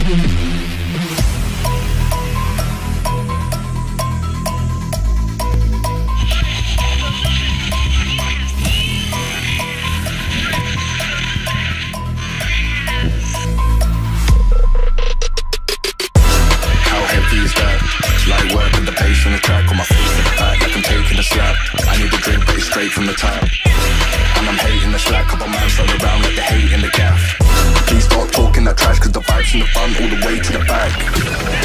Light work with the bass on the track, on my face in the back like I'm taking a slap. I need a drink but it's straight from the tap, and I'm hating the slack. Couple man thrown around like the hate in the gaff. Please stop talking that trash, cause the vibes in the front all the way to the back.